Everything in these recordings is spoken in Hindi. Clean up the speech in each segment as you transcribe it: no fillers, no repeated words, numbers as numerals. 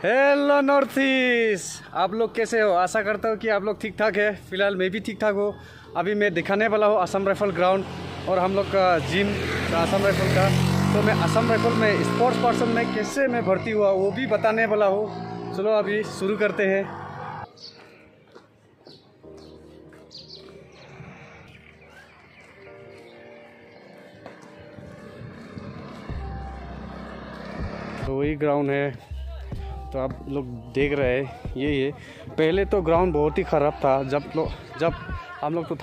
हेलो नॉर्थ ईस्ट, आप लोग कैसे हो? आशा करता हूँ कि आप लोग ठीक ठाक है। फिलहाल मैं भी ठीक ठाक हूँ। अभी मैं दिखाने वाला हूँ असम राइफल ग्राउंड और हम लोग का जिम असम राइफल का। तो मैं असम राइफल में स्पोर्ट्स पर्सन में कैसे मैं भर्ती हुआ वो भी बताने वाला हूँ। चलो अभी शुरू करते हैं। तो वही ग्राउंड है, तो आप लोग देख रहे हैं ये पहले तो ग्राउंड बहुत ही ख़राब था। जब हम लोग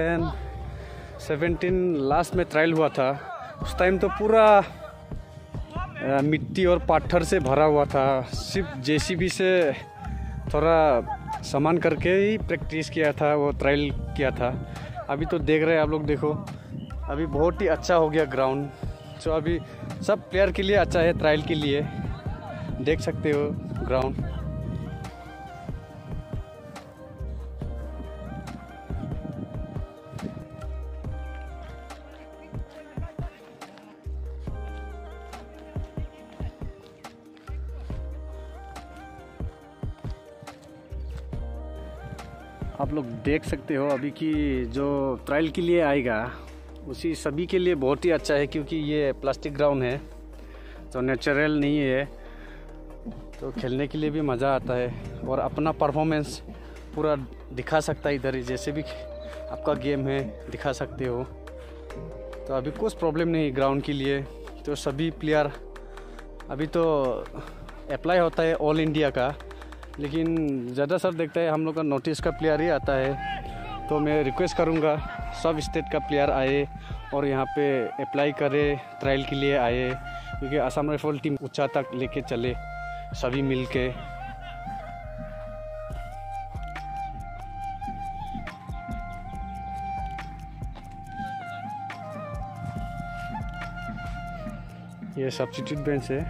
2017 लास्ट में ट्रायल हुआ था, उस टाइम तो पूरा मिट्टी और पत्थर से भरा हुआ था। सिर्फ जेसीबी से थोड़ा सामान करके ही प्रैक्टिस किया था, वो ट्रायल किया था। अभी तो देख रहे हैं आप लोग, देखो अभी बहुत ही अच्छा हो गया ग्राउंड। तो अभी सब प्लेयर के लिए अच्छा है, ट्रायल के लिए देख सकते हो ग्राउंड। आप लोग देख सकते हो अभी कि जो ट्रायल के लिए आएगा उसी सभी के लिए बहुत ही अच्छा है, क्योंकि ये प्लास्टिक ग्राउंड है तो नेचुरल नहीं है, तो खेलने के लिए भी मज़ा आता है और अपना परफॉर्मेंस पूरा दिखा सकता है। इधर ही जैसे भी आपका गेम है दिखा सकते हो। तो अभी कुछ प्रॉब्लम नहीं ग्राउंड के लिए। तो सभी प्लेयर अभी तो अप्लाई होता है ऑल इंडिया का, लेकिन ज़्यादातर देखता है हम लोग का नॉर्थ ईस्ट का प्लेयर ही आता है। तो मैं रिक्वेस्ट करूँगा सब स्टेट का प्लेयर आए और यहाँ पे अप्लाई करे, ट्रायल के लिए आए, क्योंकि असम राइफल टीम ऊंचा तक लेके चले सभी मिल के। ये सब्स्टिट्यूट बेंच है।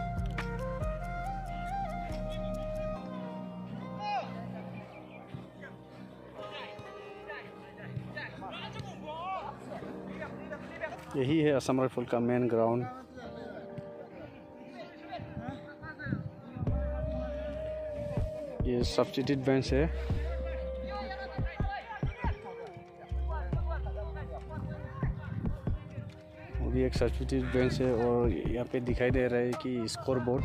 यही है असम राइफल का मेन ग्राउंड। ये सब्स्टिट्यूट बेंच है। वो भी एक सब्स्टिट्यूट बेंच है और यहाँ पे दिखाई दे रहा है कि स्कोर बोर्ड।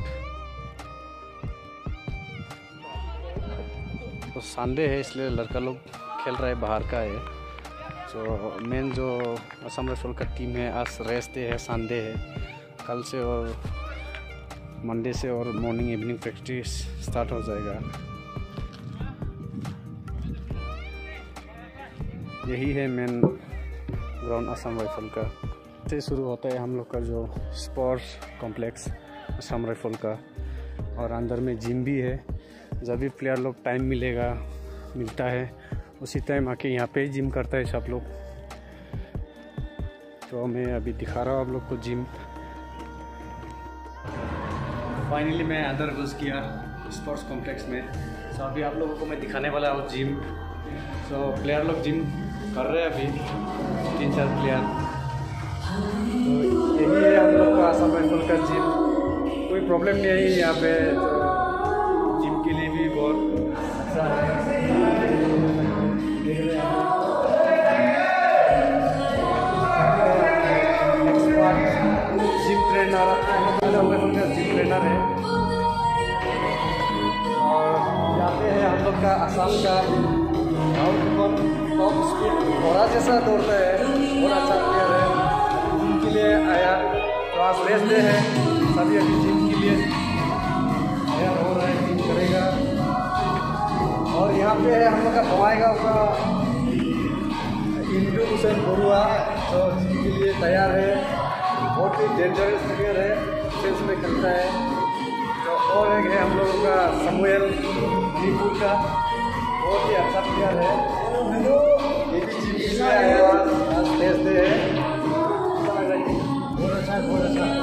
तो संडे है इसलिए लड़का लोग खेल रहा है, बाहर का है। तो मेन जो असम राइफल का टीम है आज रेस्ट डे है, संडे है। कल से और मंडे से और मॉर्निंग इवनिंग प्रैक्टिस स्टार्ट हो जाएगा। यही है मेन ग्राउंड असम राइफल का। से शुरू होता है हम लोग का जो स्पोर्ट्स कॉम्प्लेक्स असम राइफल का, और अंदर में जिम भी है। जब भी प्लेयर लोग टाइम मिलता है उसी टाइम आके यहाँ पे जिम करता है सब लोग। तो मैं अभी दिखा रहा हूँ आप लोग को जिम। फाइनली मैं अंदर घुस गया स्पोर्ट्स कॉम्प्लेक्स में। तो अभी आप लोगों को मैं दिखाने वाला हूँ जिम। तो प्लेयर लोग जिम कर रहे हैं अभी 3-4 प्लेयर। तो यही है हम लोग का असम राइफल का जिम। कोई प्रॉब्लम नहीं है यहाँ पे, तो जिम के लिए भी बहुत अच्छा है। जिम ट्रेनर जिम ट्रेनर है। और यहाँ पे है हम लोग का असम का टॉप स्पीड घोड़ा जैसा दौड़ता है, बहुत अच्छा प्लेयर है। जिम के लिए आया, तो आज रेस्ट डे है, सभी अभी जिम के लिए तैयार हो रहा है, जिम करेगा। और यहाँ पे है हम लोग का बवाईगांव का इंदू हुसैन बरुआ, जो जिम के लिए तैयार है। बहुत ही डेंजरस प्लेयर है, डिफेंस में खेलता है। तो और एक है हम लोगों का समुएल मणिपुर का, बहुत ही अच्छा प्लेयर है। ये भी जिम के लिए आया, आज रेस्ट डे है। बहुत अच्छा है, बहुत अच्छा।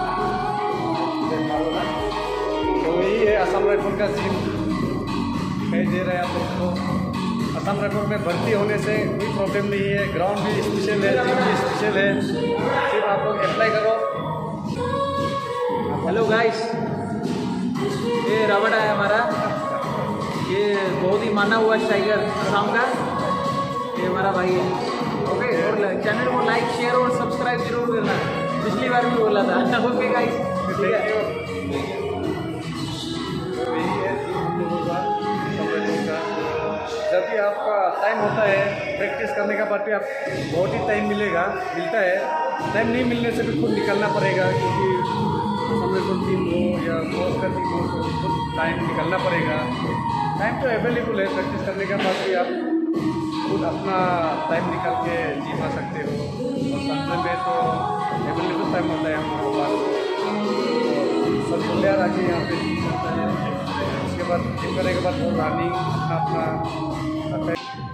तो यही है असम राइफल का जिम, दिखाई दे रहा है आप लोग को। असम राइफल में भर्ती होने से कोई प्रॉब्लम नहीं है। ग्राउंड भी स्पेशल है, जिम भी स्पेशल है, सिर्फ आप लोग अप्लाई करो। हेलो गाइस, ये रावट है हमारा, ये बहुत ही माना हुआ स्ट्राइकर असम का, ये हमारा भाई है। ओके, और चैनल को लाइक शेयर और सब्सक्राइब जरूर करना, पिछली बार भी बोला था। ओके गाइस, ठीक है। जब भी आपका टाइम होता है प्रैक्टिस करने का बाद भी आप बहुत ही टाइम मिलता है। टाइम नहीं मिलने से भी खुद निकलना पड़ेगा, क्योंकि समझो टीम हो या कोच का टीम हो तो खुद टाइम निकलना पड़ेगा। टाइम तो अवेलेबल है, प्रैक्टिस करने के बाद भी आप खुद अपना टाइम निकाल के जिम आ सकते हो। और संडे में तो अवेलेबल टाइम होता है हम लोगों के पास, तो सब प्लेयर आके यहाँ पे जिम करता है। उसके बाद जिम करने के बाद वो रनिंग अपना करता है।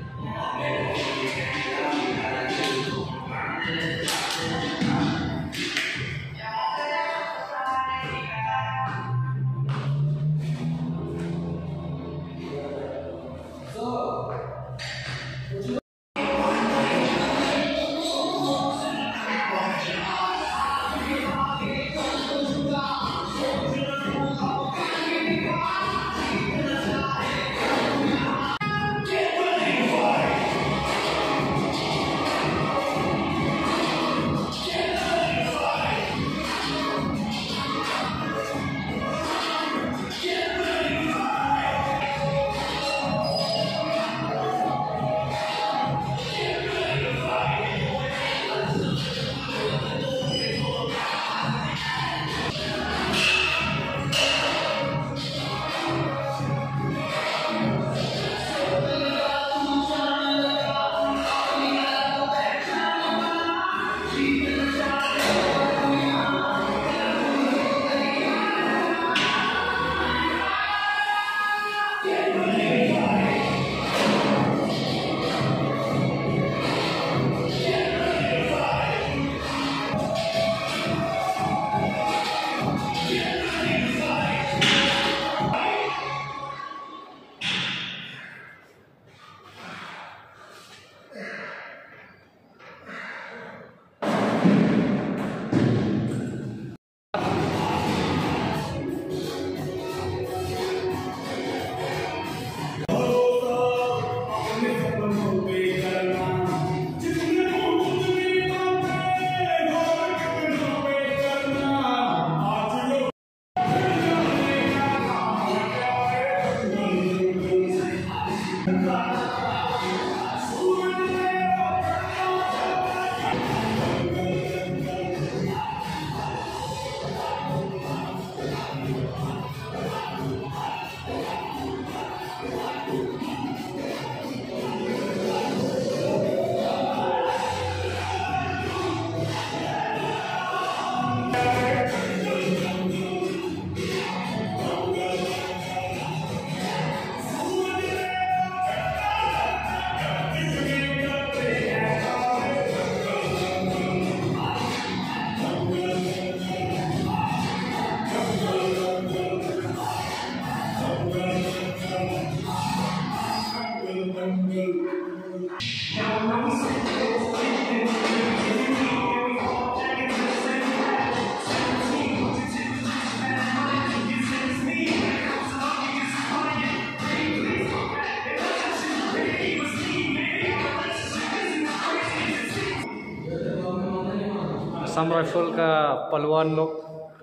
असम राइफल का पहलवान लोग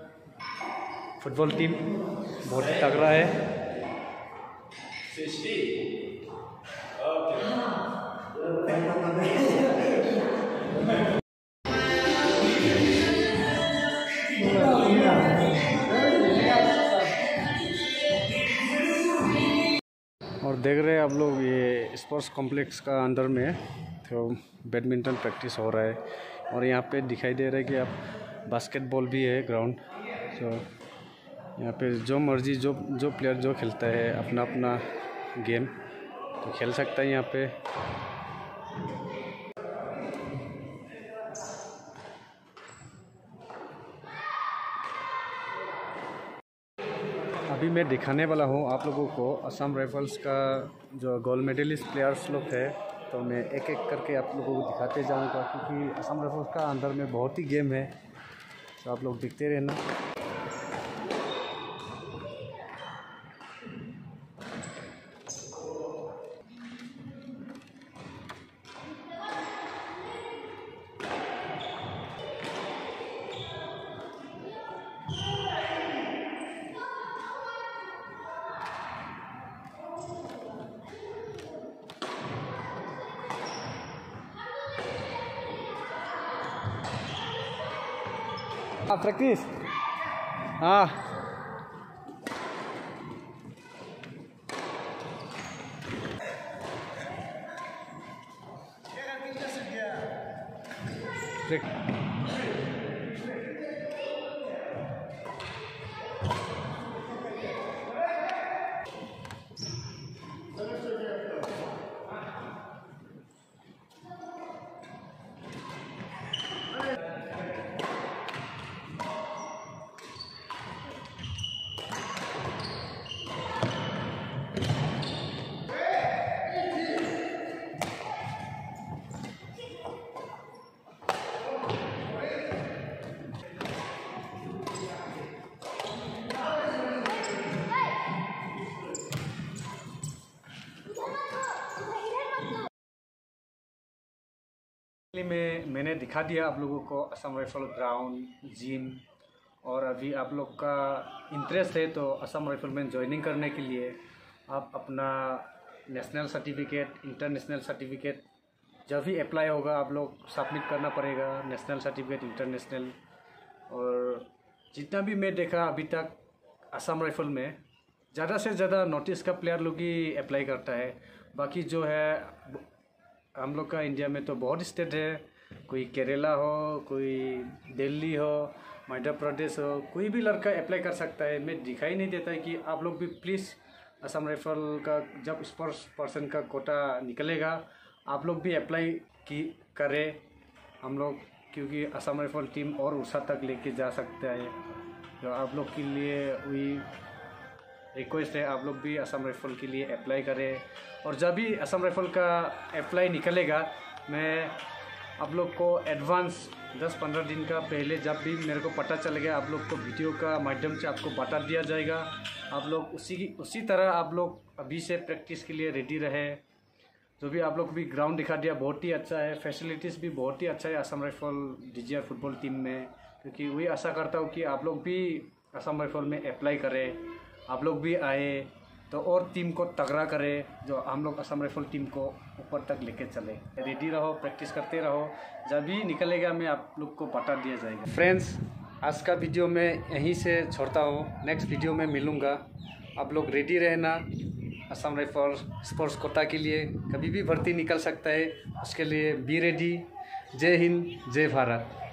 फुटबॉल टीम बहुत ही तगड़ा है। और देख रहे हैं आप लोग, ये स्पोर्ट्स कॉम्प्लेक्स का अंदर में तो बैडमिंटन प्रैक्टिस हो रहा है। और यहाँ पे दिखाई दे रहा है कि आप बास्केटबॉल भी है ग्राउंड। तो यहाँ पे जो मर्जी जो प्लेयर जो खेलता है अपना अपना गेम तो खेल सकता है यहाँ पे। अभी मैं दिखाने वाला हूँ आप लोगों को असम राइफल्स का जो गोल्ड मेडलिस्ट प्लेयर्स लोग है। तो मैं एक एक करके आप लोगों को दिखाते जाऊँगा, क्योंकि असम राइफल्स का अंदर में बहुत ही गेम है, तो आप लोग देखते रहना। प्रैक्टिस। हाँ मैंने दिखा दिया आप लोगों को असम राइफल ग्राउंड, जिम, और अभी आप लोग का इंटरेस्ट है तो असम राइफल में ज्वाइनिंग करने के लिए आप अपना नेशनल सर्टिफिकेट, इंटरनेशनल सर्टिफिकेट जब भी अप्लाई होगा आप लोग सबमिट करना पड़ेगा, नेशनल सर्टिफिकेट, इंटरनेशनल। और जितना भी मैं देखा अभी तक असम राइफल में ज़्यादा से ज़्यादा नॉर्थ ईस्ट का प्लेयर लोग ही अप्लाई करता है। बाकी जो है हम लोग का इंडिया में तो बहुत स्टेट है, कोई केरला हो, कोई दिल्ली हो, मध्य प्रदेश हो, कोई भी लड़का अप्लाई कर सकता है। मैं दिखाई नहीं देता है कि आप लोग भी प्लीज़ असम राइफल का जब स्पोर्ट्स पर्सन का कोटा निकलेगा आप लोग भी अप्लाई करें हम लोग, क्योंकि असम राइफल टीम और ऊँचा तक लेके जा सकता है। तो आप लोग के लिए वही रिक्वेस्ट है, आप लोग भी असम राइफल के लिए अप्लाई करें। और जब भी असम राइफल का अप्लाई निकलेगा मैं आप लोग को एडवांस 10-15 दिन का पहले जब भी मेरे को पता चलेगा आप लोग को वीडियो का माध्यम से आपको बता दिया जाएगा। आप लोग उसी तरह आप लोग अभी से प्रैक्टिस के लिए रेडी रहे। जो भी आप लोग भी ग्राउंड दिखा दिया बहुत ही अच्छा है, फैसिलिटीज़ भी बहुत ही अच्छा है Assam rifle DGR football team में, क्योंकि वही आशा करता हूँ कि आप लोग भी असम राइफल में अप्लाई करें, आप लोग भी आए तो और टीम को तगड़ा करे, जो हम लोग असम राइफल टीम को ऊपर तक लेके चले। रेडी रहो, प्रैक्टिस करते रहो, जब भी निकलेगा मैं आप लोग को बता दिया जाएगा। फ्रेंड्स, आज का वीडियो मैं यहीं से छोड़ता हूँ, नेक्स्ट वीडियो में मिलूँगा। आप लोग रेडी रहना असम राइफल स्पोर्ट्स कोटा के लिए, कभी भी भर्ती निकल सकता है, उसके लिए बी रेडी। जय हिंद, जय भारत।